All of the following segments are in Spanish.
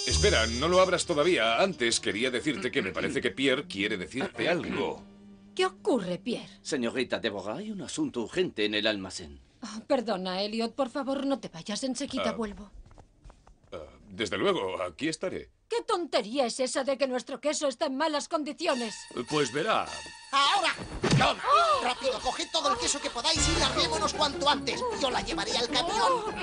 Espera, no lo abras todavía. Antes quería decirte que me parece que Pierre quiere decirte algo. ¿Qué ocurre, Pierre? Señorita Deborah, hay un asunto urgente en el almacén. Oh, perdona, Elliot, por favor, no te vayas. Enseguida vuelvo. Desde luego, aquí estaré. ¿Qué tontería es esa de que nuestro queso está en malas condiciones? Pues verá. ¡Ahora! ¡Toma! ¡Rápido, coged todo el queso que podáis y larguémonos cuanto antes! ¡Yo la llevaré al camión!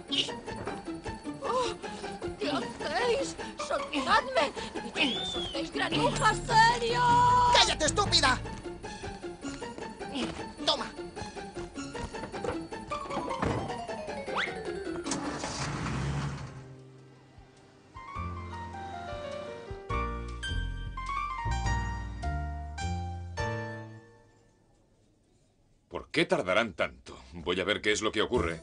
¿Qué hacéis? ¡Soltadme! ¡Y no me soltéis, granuja, serio! ¡Cállate, estúpida! ¡Toma! ¿Por qué tardarán tanto? Voy a ver qué es lo que ocurre.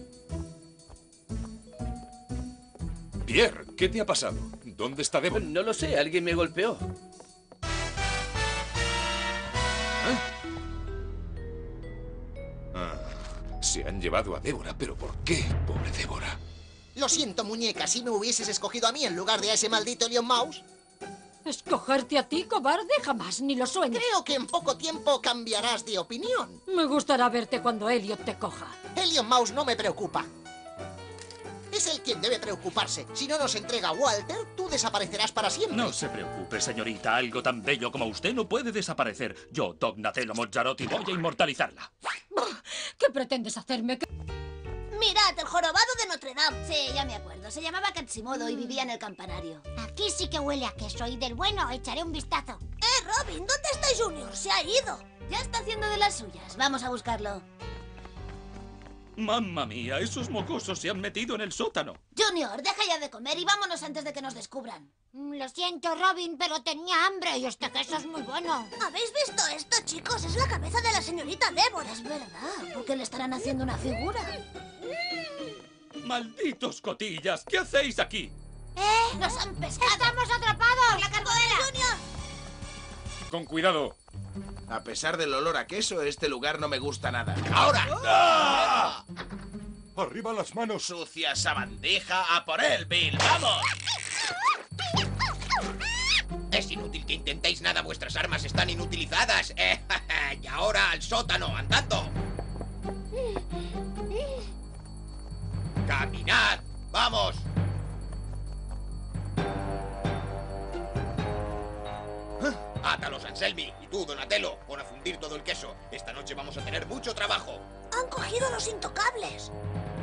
Pierre, ¿qué te ha pasado? ¿Dónde está Deborah? No lo sé, alguien me golpeó. Se han llevado a Deborah, ¿pero por qué, pobre Deborah? Lo siento, muñeca, si me hubieses escogido a mí en lugar de a ese maldito Lion Mouse. ¿Escogerte a ti, cobarde? Jamás, ni lo sueñes. Creo que en poco tiempo cambiarás de opinión. Me gustará verte cuando Elliot te coja. El Lion Mouse no me preocupa. Es él quien debe preocuparse. Si no nos entrega a Walter, tú desaparecerás para siempre. No se preocupe, señorita. Algo tan bello como usted no puede desaparecer. Yo, Dognatello Mozzarotti, voy a inmortalizarla. ¿Qué pretendes hacerme? Mirad, el jorobado de Notre Dame. Sí, ya me acuerdo. Se llamaba Quasimodo y vivía en el campanario. Aquí sí que huele a queso y del bueno echaré un vistazo. Robin, ¿dónde está Junior? Se ha ido. Ya está haciendo de las suyas. Vamos a buscarlo. Mamma mía, esos mocosos se han metido en el sótano. Junior, deja ya de comer y vámonos antes de que nos descubran. Lo siento, Robin, pero tenía hambre y este queso es muy bueno. ¿Habéis visto esto, chicos? Es la cabeza de la señorita Débora. Es verdad. ¿Por qué le estarán haciendo una figura? ¡Malditos cotillas! ¿Qué hacéis aquí? ¡Nos han pescado! ¡Estamos atrapados! ¡La carbonera! ¡Junior! Con cuidado. A pesar del olor a queso, este lugar no me gusta nada. ¡Ahora! ¡Ah! ¡Arriba las manos! ¡Sucia esa bandeja! ¡A por él, Bill! ¡Vamos! Es inútil que intentéis nada, vuestras armas están inutilizadas. Y ahora al sótano, andando. ¡Caminad! ¡Vamos! Átalos, Anselmi, y tú, Donatello, pon a fundir todo el queso. Esta noche vamos a tener mucho trabajo. Han cogido a los intocables.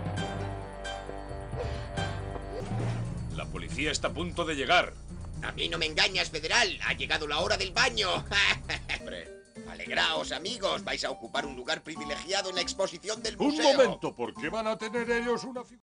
La policía está a punto de llegar. A mí no me engañas, federal. Ha llegado la hora del baño. Hombre, alegraos, amigos. Vais a ocupar un lugar privilegiado en la exposición del museo. Un momento, ¿por qué van a tener ellos una figura?